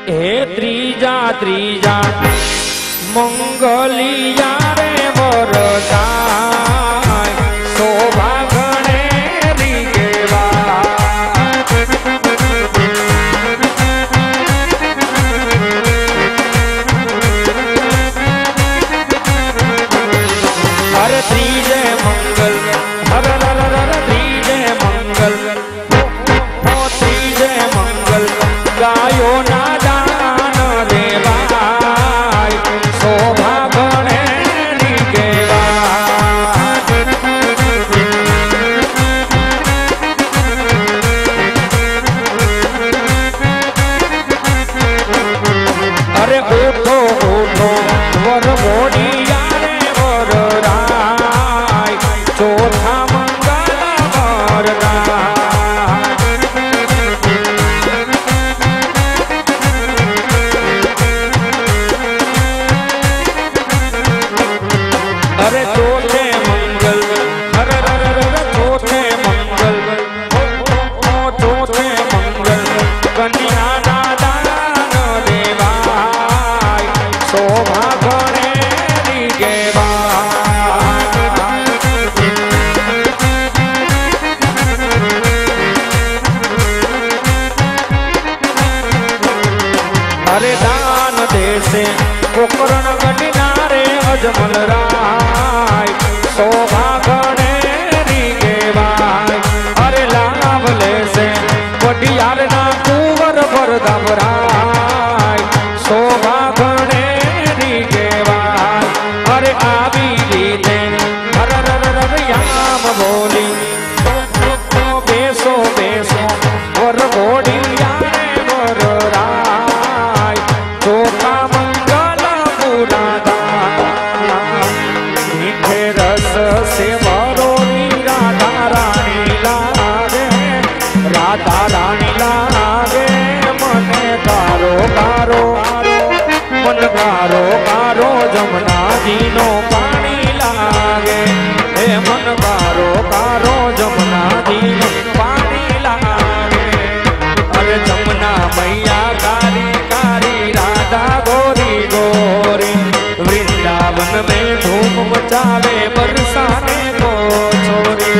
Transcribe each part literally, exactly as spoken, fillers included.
हे त्रीजा त्रीजा मंगलिया रे वरदाय शोभा गणेरी केवा हर त्रीजे मंगल हर हर हर त्रीजे मंगल हो त्रीजे मंगल गायो ना दान देवाय शोभा गणेरी केवा अरे उठो उठो वर मोडिया रे वर राय चौथा मंगल वरदाय अरे चौथे मंगल हर हर हर चौथे मंगल ओ चौथे मंगल कन्या दान देवाय शोभा गणेरी केवा अरे दान देशे पोकरण गणिना रे अजमल राय शोभा गणेरी केवाय अरे लाभ लेसे वडियार ना कुंवर वरदाम राय शोभा गणेरी केवाय अरे आवी रीते हर हर हर याम बोली बेसो बेसो वर बोडिया रे वर राय चौथा मंगल पुरादा मीठे रस से वरो राधा रानी लागे राधा रानी लागे मने कारो कारो मन कारो कारो जमुना दीनो पानी लागे हे मन कारो कारो जमुना दीनो पानी लागे अरे जमुना मैया कारी कारी राधा गोरी गोरी वृंदावन में धूम मचावे बरसाने को छोरी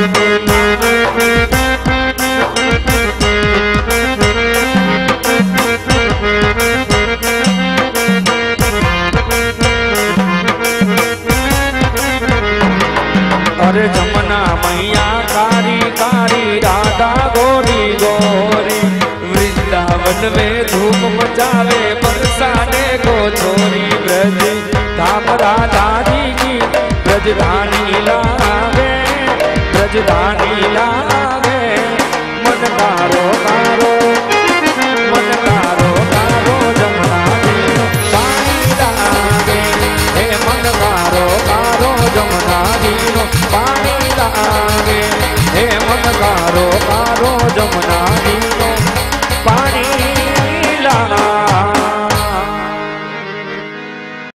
अरे जमुना मैया कारी कारी राधा गोरी गोरी वृंदावन में धूम मचावे बरसाने को छोरी ब्रज धाम राधा जी की ब्रज रानी लागे ब्रज रानी लागे मन कारो कारो मन कारो कारो जमुना दीनो पानी लागे हे मन कारो कारो जमुना दीनो पानी लागे हे मन कारो कारो जमुना दीनो